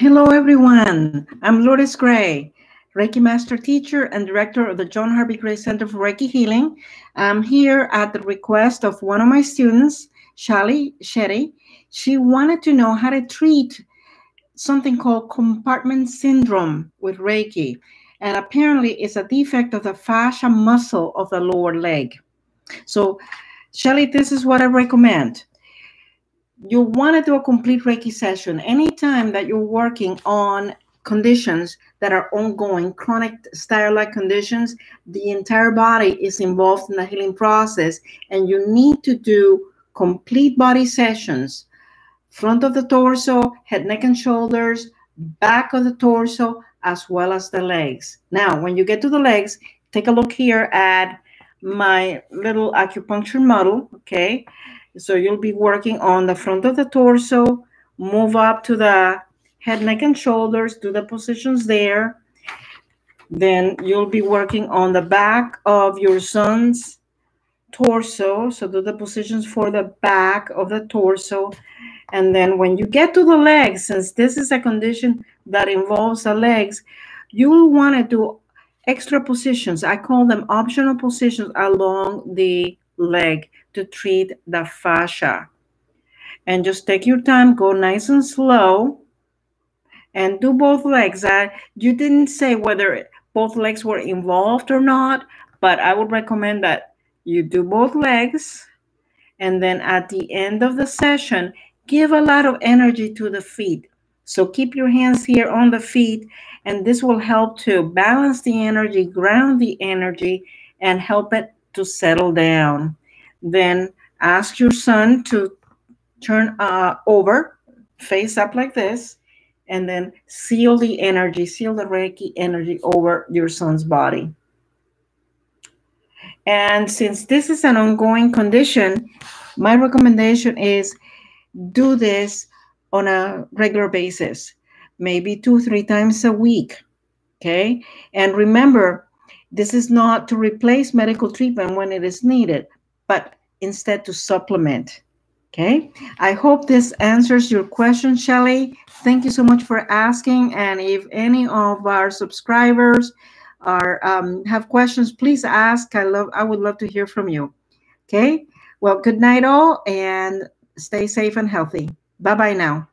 Hello, everyone. I'm Lourdes Gray, Reiki Master Teacher and Director of the John Harvey Gray Center for Reiki Healing. I'm here at the request of one of my students, Shali Shetty. She wanted to know how to treat something called compartment syndrome with Reiki. And apparently, it's a defect of the fascia muscle of the lower leg. So, Shelley, this is what I recommend. You want to do a complete Reiki session anytime that you're working on conditions that are ongoing, chronic style-like conditions. The entire body is involved in the healing process, and you need to do complete body sessions. Front of the torso, head, neck, and shoulders, back of the torso, as well as the legs. Now, when you get to the legs, take a look here at my little acupuncture model, okay? So you'll be working on the front of the torso, move up to the head, neck, and shoulders, do the positions there. Then you'll be working on the back of your son's torso. So do the positions for the back of the torso. And then when you get to the legs, since this is a condition that involves the legs, you'll want to do extra positions. I call them optional positions along the leg to treat the fascia. And just take your time, go nice and slow, and do both legs. You didn't say whether both legs were involved or not, but I would recommend that you do both legs. And then at the end of the session, give a lot of energy to the feet. So keep your hands here on the feet, and this will help to balance the energy, ground the energy, and help it to settle down. Then ask your son to turn over, face up like this, and then seal the energy, seal the Reiki energy over your son's body. And since this is an ongoing condition, my recommendation is do this on a regular basis, maybe 2-3 times a week, okay? And remember, this is not to replace medical treatment when it is needed, but instead to supplement, okay? I hope this answers your question, Shelley. Thank you so much for asking. And if any of our subscribers have questions, please ask. I would love to hear from you, okay? Well, good night all, and stay safe and healthy. Bye-bye now.